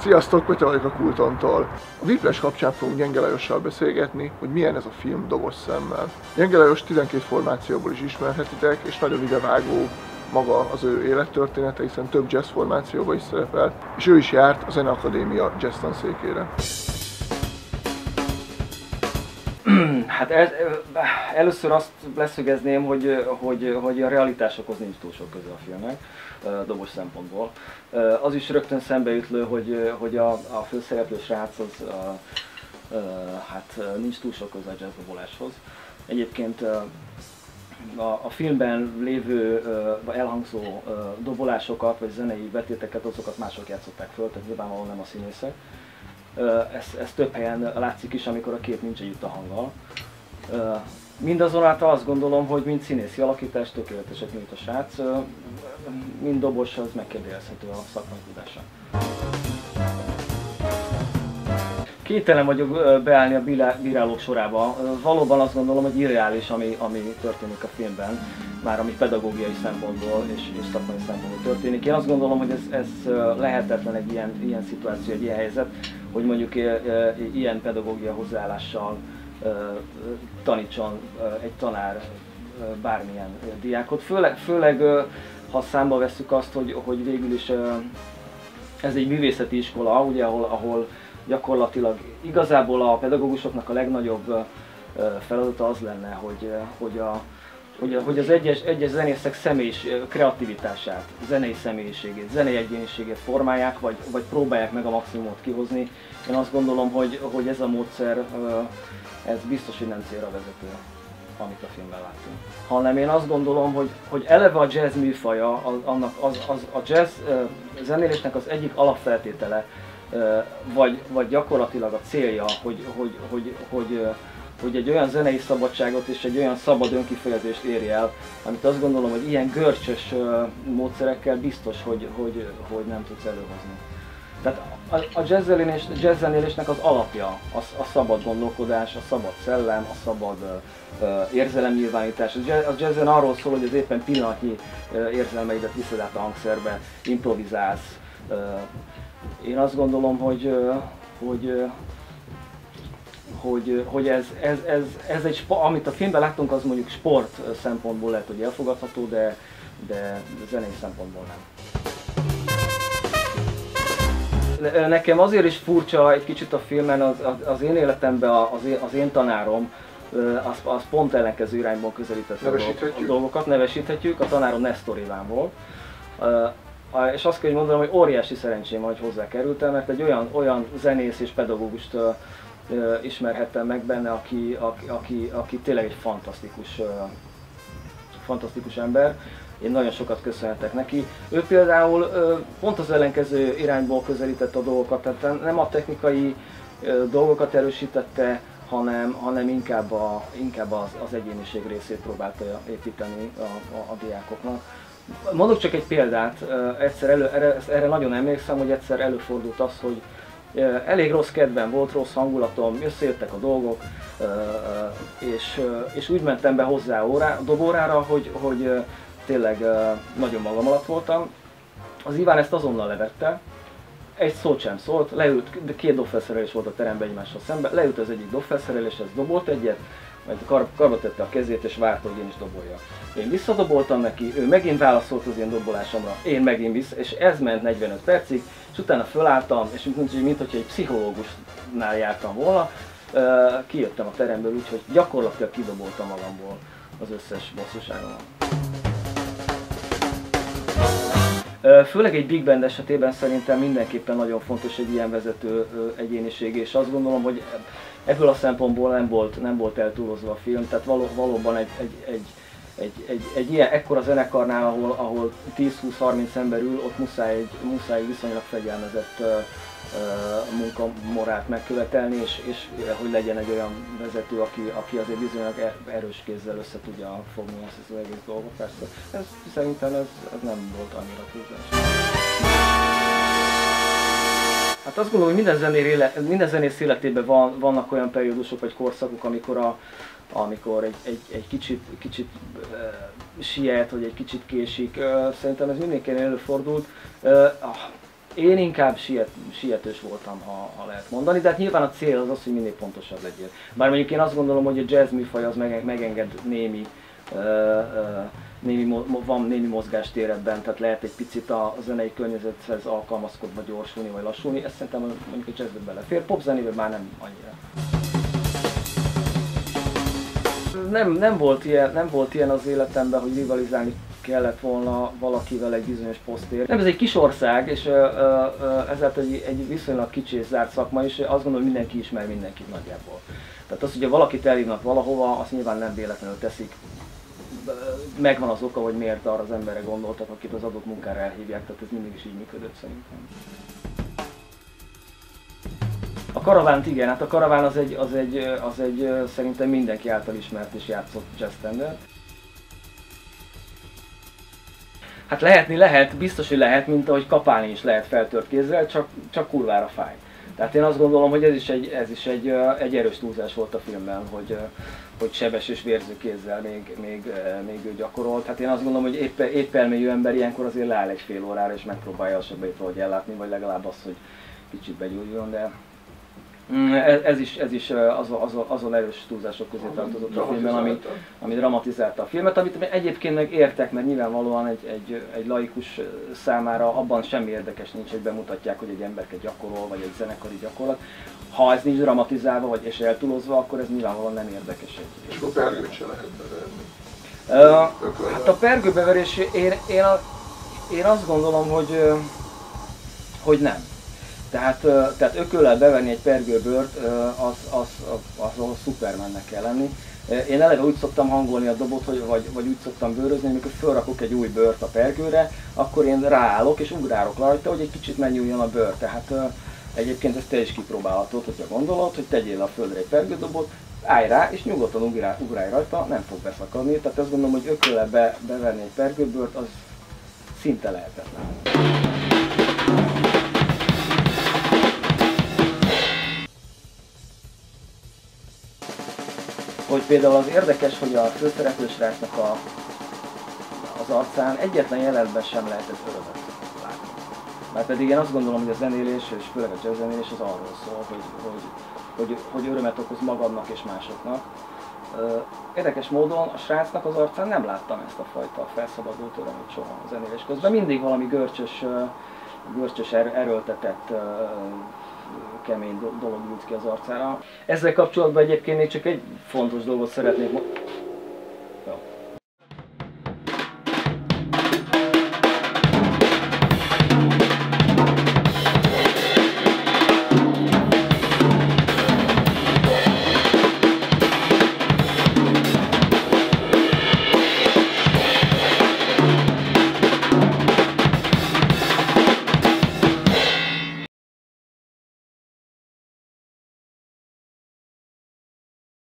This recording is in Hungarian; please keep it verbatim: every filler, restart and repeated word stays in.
Sziasztok, Pötty vagyok a Kultontól. A Whiplash kapcsán fogunk Gyenge Lajossal beszélgetni, hogy milyen ez a film dobos szemmel. Gyenge Lajos tizenkét formációból is ismerhetitek, és nagyon idevágó maga az ő élettörténete, hiszen több jazz formációban is szerepel, és ő is járt a Zeneakadémia jazz tanszékére. Hát ez, először azt leszögezném, hogy, hogy, hogy a realitásokhoz nincs túl sok köze a filmnek, dobos szempontból. Az is rögtön szembeütlő, hogy, hogy a, a főszereplő srác az a, hát nincs túl sok köze a jazzdoboláshoz. Egyébként a, a filmben lévő elhangzó dobolásokat vagy zenei betéteket, azokat mások játszották föl, tehát nyilvánvalóan nem a színészek. Ez, ez több helyen látszik is, amikor a kép nincs együtt a hanggal. Mindazonáltal azt gondolom, hogy mind színészi alakítás tökéleteset nyújt a srác, mind dobos, az megkérdőjelezhető a szakmai tudása. Képtelen vagyok beállni a bírálók sorába. Valóban azt gondolom, hogy irreális, ami, ami történik a filmben, már ami pedagógiai szempontból és, és szakmai szempontból történik. Én azt gondolom, hogy ez, ez lehetetlen egy ilyen, ilyen szituáció, egy ilyen helyzet, hogy mondjuk ilyen pedagógia hozzáállással tanítson egy tanár bármilyen diákot. Főleg, főleg ha számba vesszük azt, hogy, hogy végül is ez egy művészeti iskola, ugye, ahol, ahol gyakorlatilag igazából a pedagógusoknak a legnagyobb feladata az lenne, hogy, hogy, a, hogy, a, hogy az egyes, egyes zenészek személyis kreativitását, zenei személyiségét, zenei egyéniségét formálják, vagy, vagy próbálják meg a maximumot kihozni. Én azt gondolom, hogy, hogy ez a módszer, ez biztos, hogy nem célra vezető, amit a filmben láttunk. Hanem én azt gondolom, hogy, hogy eleve a jazz műfaja, az, annak, az, az, a jazz zenélésnek az egyik alapfeltétele, vagy, vagy gyakorlatilag a célja, hogy, hogy, hogy, hogy, hogy egy olyan zenei szabadságot és egy olyan szabad önkifejezést érje el, amit azt gondolom, hogy ilyen görcsös módszerekkel biztos, hogy, hogy, hogy nem tudsz előhozni. Tehát a, a jazzzenélés, jazzzenélésnek az alapja a, a szabad gondolkodás, a szabad szellem, a szabad uh, érzelemnyilvánítás. A, jazz, a jazzen arról szól, hogy az éppen pillanatnyi uh, érzelmeidet viszed át a hangszerbe, improvizálsz. Uh, én azt gondolom, hogy, uh, hogy, uh, hogy, hogy ez, ez, ez, ez egy, amit a filmben láttunk, az mondjuk sport szempontból lehet, hogy elfogadható, de, de zenei szempontból nem. Nekem azért is furcsa egy kicsit a filmen, az, az én életemben az én, az én tanárom, az, az pont ellenkező irányból közelítette a dolgokat, nevesíthetjük, a tanárom Nestor Iván volt. És azt kell mondanom, hogy óriási szerencsém, hogy hozzá kerültem, mert egy olyan, olyan zenész és pedagógust ismerhettem meg benne, aki, aki, aki, aki tényleg egy fantasztikus, fantasztikus ember. Én nagyon sokat köszönhetek neki. Ő például pont az ellenkező irányból közelítette a dolgokat, tehát nem a technikai dolgokat erősítette, hanem, hanem inkább, a, inkább az, az egyéniség részét próbálta építeni a, a, a diákoknak. Mondok csak egy példát, egyszer elő, erre, erre nagyon emlékszem, hogy egyszer előfordult az, hogy elég rossz kedvem volt, rossz hangulatom, összejöttek a dolgok, és, és úgy mentem be hozzá órá, a dobórára, hogy, hogy tényleg nagyon magam alatt voltam. Az Iván ezt azonnal levette, egy szót sem szólt, leült, de két dobfelszerelés volt a teremben egymással szemben, leült az egyik dobfelszereléshez, dobolt egyet, majd kar, karba tette a kezét és várta, hogy én is dobolja. Én visszadoboltam neki, ő megint válaszolt az én dobolásomra, én megint vissza, és ez ment negyvenöt percig, és utána fölálltam, és mint, mint hogyha egy pszichológusnál jártam volna, kijöttem a teremből, úgyhogy gyakorlatilag kidoboltam magamból az összes bosszúságomat. Főleg egy big band esetében szerintem mindenképpen nagyon fontos egy ilyen vezető egyéniség, és azt gondolom, hogy ebből a szempontból nem volt, nem volt eltúlozva a film, tehát való, valóban egy, egy, egy, egy, egy, egy ilyen ekkora zenekarnál, ahol, ahol tíz-húsz-harminc ember ül, ott muszáj egy, muszáj egy viszonylag fegyelmezett munkamorált megkövetelni, és, és hogy legyen egy olyan vezető, aki, aki azért bizonylag erős kézzel össze tudja fogni ezt az egész dolgot. Persze, ez, szerintem ez, ez nem volt annyira túlzás. Hát azt gondolom, hogy minden, zenér, minden zenész életében van, vannak olyan periódusok vagy korszakok, amikor, a, amikor egy, egy, egy kicsit, kicsit uh, siet, vagy egy kicsit késik. Uh, szerintem ez mindenkinek előfordult. Uh, Én inkább siet, sietős voltam, ha, ha lehet mondani, de hát nyilván a cél az az, hogy minél pontosabb legyél. Bár mondjuk én azt gondolom, hogy a jazz műfaj az megenged némi, uh, uh, némi mo van némi mozgástér ebben, tehát lehet egy picit a zenei környezethez alkalmazkodva gyorsulni vagy lassulni, ezt szerintem mondjuk a jazzbe belefér, popzenében már nem annyira. Nem, nem, volt ilyen, nem volt ilyen az életemben, hogy rivalizálni kellett volna valakivel egy bizonyos posztért. Nem, ez egy kis ország, és ezáltal egy, egy viszonylag kicsi és zárt szakma, és azt gondolom, hogy mindenki ismer mindenkit nagyjából. Tehát az, hogyha valakit elhívnak valahova, azt nyilván nem véletlenül teszik. Megvan az oka, hogy miért arra az emberre gondoltak, akit az adott munkára elhívják, tehát ez mindig is így működött szerintem. A Karavánt igen, hát a Karaván az egy, az egy, az egy szerintem mindenki által ismert és játszott jazz standard. Hát lehetni lehet, biztos, hogy lehet, mint ahogy kapálni is lehet feltört kézzel, csak, csak kurvára fáj. Tehát én azt gondolom, hogy ez is egy, ez is egy, egy erős túlzás volt a filmben, hogy, hogy sebes és vérző kézzel még, még, még ő gyakorolt. Hát én azt gondolom, hogy épp, épp elmélyű ember ilyenkor azért leáll egy fél órára és megpróbálja a sebeit valahogy ellátni, vagy legalább azt, hogy kicsit begyógyuljon, de ez is, ez is azon, azon, azon erős túlzások közé tartozott a filmben, ami, ami dramatizálta a filmet, amit egyébként meg értek, mert nyilvánvalóan egy, egy, egy laikus számára abban semmi érdekes nincs, hogy bemutatják, hogy egy emberket gyakorol, vagy egy zenekari gyakorlat. Ha ez nincs dramatizálva, vagy és eltúlozva, akkor ez nyilvánvalóan nem érdekes. És akkor pergőt se lehet beverni? Uh, hát a pergőbeverés, én, én, a, én azt gondolom, hogy, hogy nem. Tehát, tehát ököllel bevenni egy pergőbört, az, az, az, az Supermannek kell lenni. Én eleve úgy szoktam hangolni a dobot, hogy, vagy, vagy úgy szoktam bőrözni, amikor felrakok egy új bőrt a pergőre, akkor én ráállok és ugrálok rajta, hogy egy kicsit megnyúljon a bőr. Tehát egyébként ezt te is kipróbálhatod, hogyha gondolod, hogy tegyél a földre egy pergődobot, állj rá és nyugodtan ugrálj, ugrálj rajta, nem fog beszakadni. Tehát azt gondolom, hogy ököllel be, bevenni egy pergőbört, az szinte lehetetlen. Hogy például az érdekes, hogy a főszereplő srácnak a, az arcán egyetlen jelenetben sem lehetett örömet látni. Már pedig én azt gondolom, hogy a zenélés, és főleg a jazz zenélés az arról szól, hogy, hogy, hogy, hogy örömet okoz magadnak és másoknak. Érdekes módon a srácnak az arcán nem láttam ezt a fajta felszabadult örömöt soha a zenélés közben. Mindig valami görcsös, görcsös erőltetett, kemény dolog ült ki az arcára. Ezzel kapcsolatban egyébként még csak egy fontos dolgot szeretnék mondani.